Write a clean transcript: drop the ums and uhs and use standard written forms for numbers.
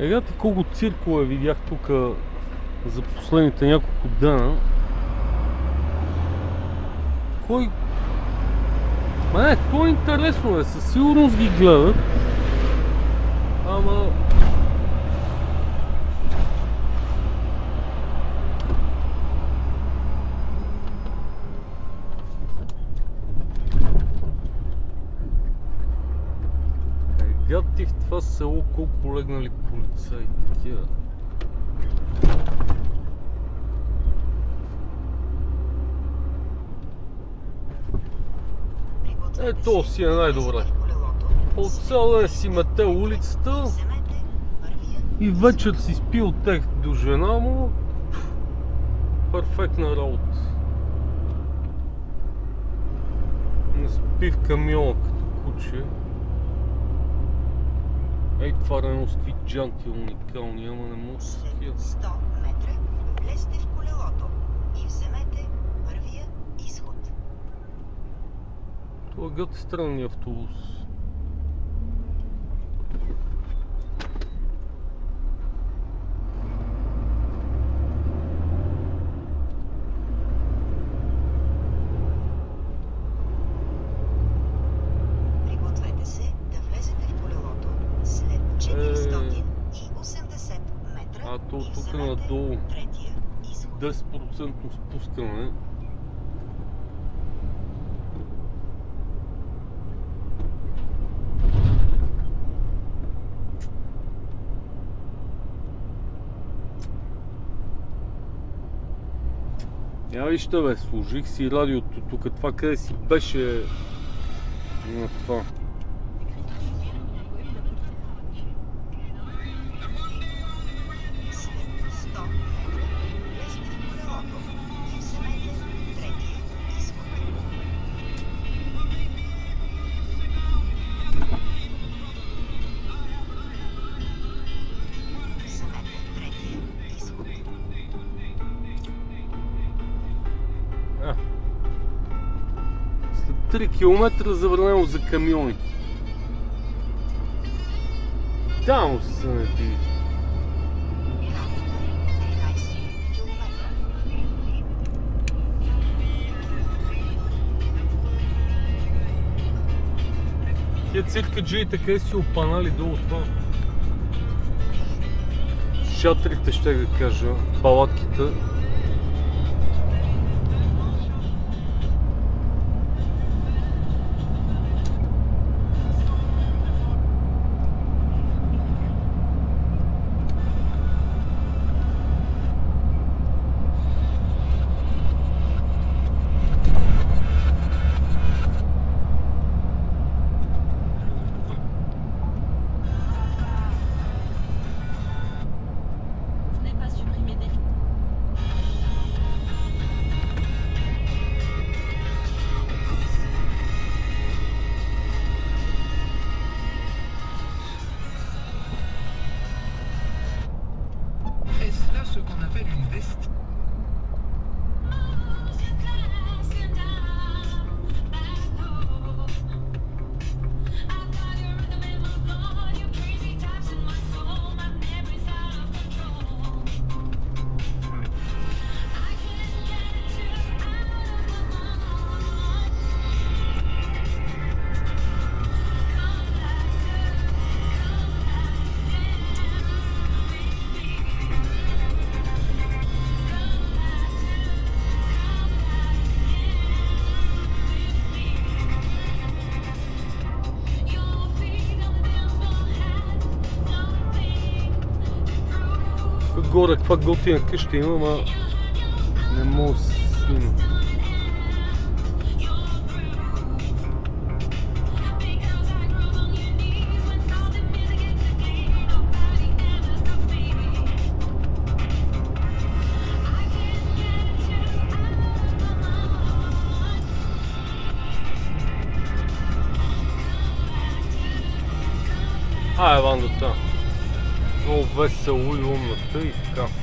Егате колко циркове видях тук за последните няколко дена. Кой... Не, то е интересно е, със сигурност ги гледат. Ама... Егати в това село колко легнали полицаи такива. Ето си е най-добре. От цял ден си мете улицата и вечер си спи от тех до жена му. Перфектна работа. Не спи в камиона като куче. Ей, това рено с какви джанти уникални, ама не мога да се такива. 100 метра влезте в колелото и вземете първия изход. Това е гъти странния автобус. Пригответе се да влезете в колелото след 480 метра А то и тук вземете надолу третия изход. 10% спускане. Я вижте бе, служих си радиото тук, това къде си беше на това. След 100 метра влезте в колелото и вземете третия изход. Вземете третия изход. След 3 км забранено за камиони. Там се не диви. Графика 13 километра. Тия циркаджиите къде си опанали долу това? Шатрите ще да кажа, палатките. Est-ce là ce qu'on appelle une veste? Горе, каква готина къща има, ама не мога да се снимам. Вандата. Много весело и умната и така.